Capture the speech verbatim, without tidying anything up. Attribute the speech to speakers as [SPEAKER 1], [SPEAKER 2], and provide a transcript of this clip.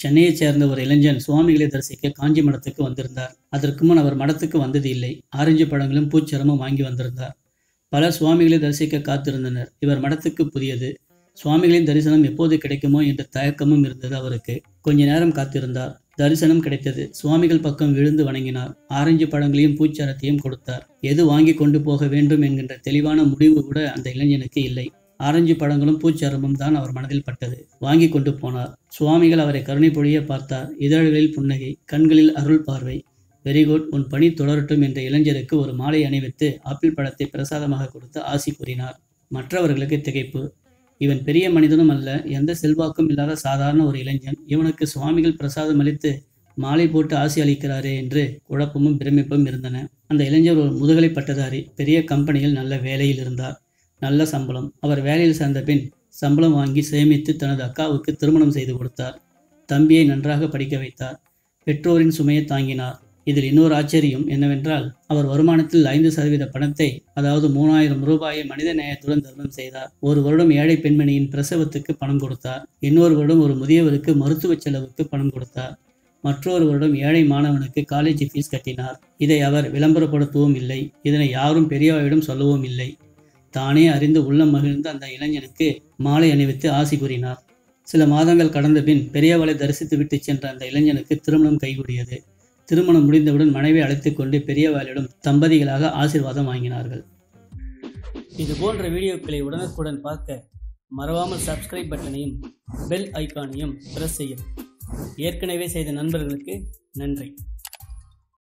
[SPEAKER 1] சென்னையைச் சேர்ந்த ஒரு இளைஞன் சுவாமிகளை தரிசிக்க காஞ்சி மடத்துக்கு வந்திருந்தார். அதற்கு முன் அவர் மடத்துக்கு வந்தது இல்லை. ஆரஞ்சு பழங்களும் பூச்சரமும் வாங்கி வந்திருந்தார். பலர் சுவாமிகளை தரிசிக்க காத்திருந்தனர். இவர் மடத்துக்கு புதியது. சுவாமிகளின் தரிசனம் எப்போது கிடைக்குமோ என்ற தயக்கமும் இருந்தது அவருக்கு. கொஞ்ச நேரம் காத்திருந்தார். தரிசனம் கிடைத்தது. சுவாமிகள் பக்கம் விழுந்து வணங்கினார். ஆரஞ்சு பழங்களையும் பூச்சரத்தையும் கொடுத்தார். எது வாங்கி கொண்டு போக வேண்டும் என்கின்ற தெளிவான முடிவு கூட அந்த இளைஞனுக்கு இல்லை. ஆரஞ்சு பழங்களும் பூச்சரமும் தான் அவர் மனதில் பட்டது. வாங்கி கொண்டு போனார். சுவாமிகள் அவரை கருணை பொழிய பார்த்தார். இதழ்களில் புன்னகை, கண்களில் அருள் பார்வை. வெரிகுட், உன் பணி தொடரட்டும் என்ற இளைஞருக்கு ஒரு மாலை அணிவித்து ஆப்பிள் பழத்தை பிரசாதமாக கொடுத்து ஆசி கூறினார். மற்றவர்களுக்கு திகைப்பு. இவன் பெரிய மனிதனும் அல்ல, எந்த செல்வாக்கும் இல்லாத சாதாரண ஒரு இளைஞன். இவனுக்கு சுவாமிகள் பிரசாதம் அளித்து மாலை போட்டு ஆசி அளிக்கிறாரே என்று குழப்பமும் பிரமிப்பும் இருந்தன. அந்த இளைஞர் ஒரு முதுகலை பட்டதாரி. பெரிய கம்பெனியில் நல்ல வேலையில் இருந்தார். நல்ல சம்பளம். அவர் வேலையில் சேர்ந்த பின் சம்பளம் வாங்கி சேமித்து தனது அக்காவுக்கு திருமணம் செய்து கொடுத்தார். தம்பியை நன்றாக படிக்க வைத்தார். பெற்றோரின் சுமையை தாங்கினார். இதில் இன்னொரு ஆச்சரியம் என்னவென்றால், அவர் வருமானத்தில் ஐந்து சதவீத பணத்தை, அதாவது மூணாயிரம் ரூபாயை மனித நேயத்துடன் தர்மம் செய்தார். ஒரு வருடம் ஏழை பெண்மணியின் பிரசவத்துக்கு பணம் கொடுத்தார். இன்னொரு வருடம் ஒரு முதியவருக்கு மருத்துவ செலவுக்கு பணம் கொடுத்தார். மற்றொரு வருடம் ஏழை மாணவனுக்கு காலேஜ் ஃபீஸ் கட்டினார். இதை அவர் விளம்பரப்படுத்தவும் இல்லை. இதனை யாரும் பெரியவாயிடம் சொல்லவும் இல்லை. தானே அறிந்து உள்ளம் மகிழ்ந்த அந்த இளைஞனுக்கு மாலை அணிவித்து ஆசி கூறினார். சில மாதங்கள் கடந்த பின் பெரியவாளை தரிசித்து விட்டு சென்ற அந்த இளைஞனுக்கு திருமணம் கைகூடியது. திருமணம் முடிந்தவுடன் மனைவி அழைத்துக் கொண்டு பெரியவாளிடம் தம்பதிகளாக ஆசீர்வாதம் வாங்கினார்கள். இது போன்ற வீடியோக்களை உடனுக்குடன் பார்க்க மறவாமல் சப்ஸ்கிரைப் பட்டனையும் பெல் ஐக்கானையும் பிரஸ் செய்யவும். ஏற்கனவே செய்த நண்பர்களுக்கு நன்றி.